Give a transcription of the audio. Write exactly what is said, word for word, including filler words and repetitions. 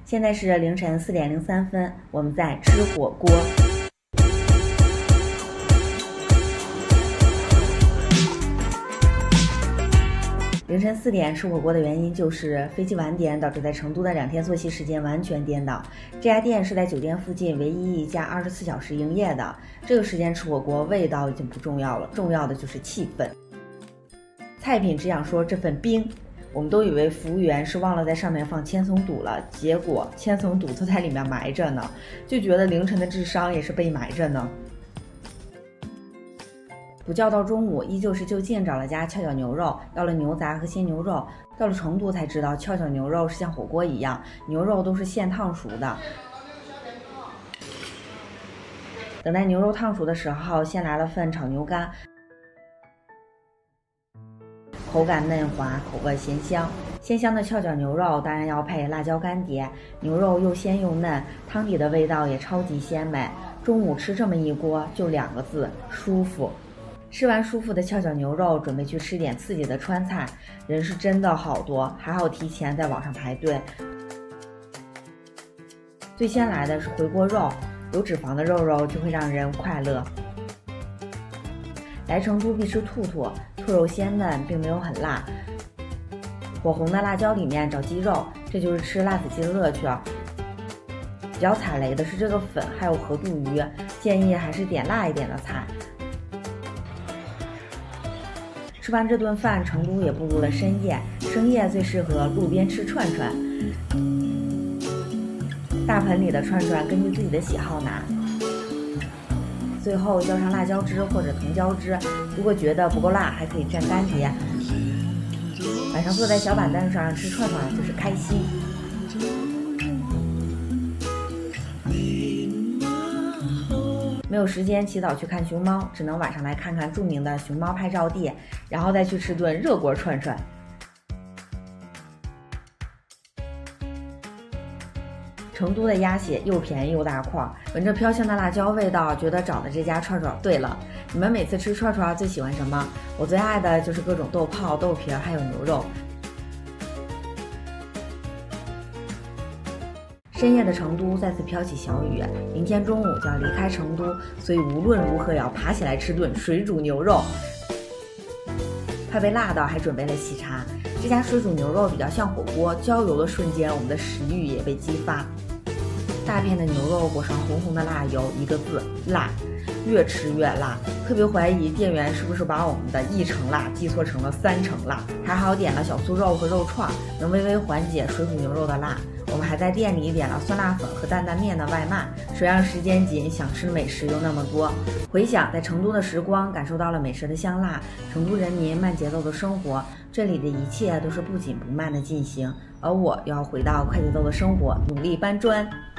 现在是凌晨四点零三分，我们在吃火锅。凌晨四点吃火锅的原因就是飞机晚点导致在成都的两天作息时间完全颠倒。这家店是在酒店附近唯一一家二十四小时营业的。这个时间吃火锅，味道已经不重要了，重要的就是气氛。菜品只想说这份冰，我们都以为服务员是忘了在上面放千层肚了，结果千层肚都在里面埋着呢，就觉得凌晨的智商也是被埋着呢。补觉到中午，依旧是就近找了家跷脚牛肉，要了牛杂和鲜牛肉。到了成都才知道，跷脚牛肉是像火锅一样，牛肉都是现烫熟的。等待牛肉烫熟的时候，先来了份炒牛肝，口感嫩滑，口味咸香。鲜香的跷脚牛肉当然要配辣椒干碟，牛肉又鲜又嫩，汤底的味道也超级鲜美。中午吃这么一锅，就两个字：舒服。吃完舒服的跷脚牛肉，准备去吃点刺激的川菜，人是真的好多，还好提前在网上排队。最先来的是回锅肉，有脂肪的肉肉就会让人快乐。来成都必吃兔兔，兔肉鲜嫩，并没有很辣。火红的辣椒里面找鸡肉，这就是吃辣子鸡的乐趣。比较踩雷的是这个粉，还有河肚鱼，建议还是点辣一点的菜。吃完这顿饭，成都也步入了深夜。深夜最适合路边吃串串，大盆里的串串根据自己的喜好拿，最后浇上辣椒汁或者藤椒汁。如果觉得不够辣，还可以蘸干碟。晚上坐在小板凳上吃串串就是开心。没有时间起早去看熊猫，只能晚上来看看著名的熊猫拍照地，然后再去吃顿热锅串串。成都的鸭血又便宜又大块，闻着飘香的辣椒味道，觉得找的这家串串对了。你们每次吃串串最喜欢什么？我最爱的就是各种豆泡、豆皮还有牛肉。深夜的成都再次飘起小雨，明天中午就要离开成都，所以无论如何也要爬起来吃顿水煮牛肉。快被辣到，还准备了喜茶。这家水煮牛肉比较像火锅，浇油的瞬间，我们的食欲也被激发。大片的牛肉裹上红红的辣油，一个字：辣。越吃越辣，特别怀疑店员是不是把我们的一成辣记错成了三成辣。还好点了小酥肉和肉串，能微微缓解水煮牛肉的辣。我们还在店里点了酸辣粉和担担面的外卖。谁让时间紧，想吃美食又那么多。回想在成都的时光，感受到了美食的香辣，成都人民慢节奏的生活，这里的一切都是不紧不慢的进行，而我又要回到快节奏的生活，努力搬砖。